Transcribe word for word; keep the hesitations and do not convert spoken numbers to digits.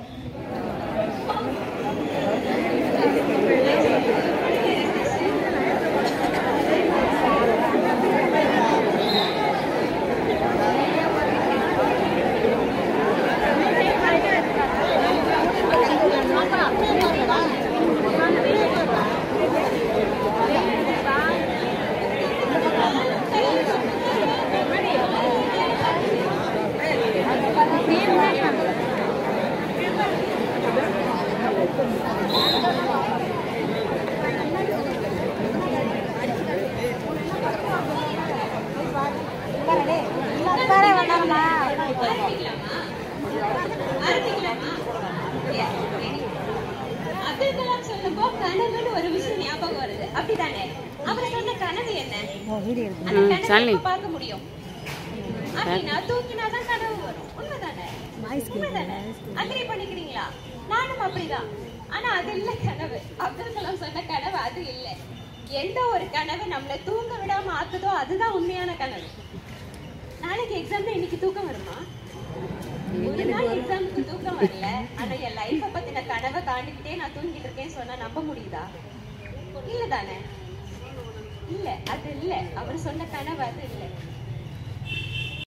நானும் அப்படிதான். ஆனா அது இல்ல கனவு. அப்துல் கலாம் சொன்ன கனவு அது இல்ல. எந்த ஒரு கனவு நம்மள தூங்க விடாம ஆக்குதோ அதுதான் உண்மையான கனவு. நாளைக்கு எக்ஸாம்ல இன்னைக்கு தூக்கம் வருமா? ஒரு நாள் எக்ஸாமுக்கு தூக்கம் வரல, ஆனா என் லைஃப பத்தின கனவை காண்டிக்கிட்டே நான் தூங்கிட்டு இருக்கேன்னு சொன்னா நம்ப முடியுதா? இல்ல தானே? இல்ல, அது இல்ல. அவர் சொன்ன கனவு அது இல்ல.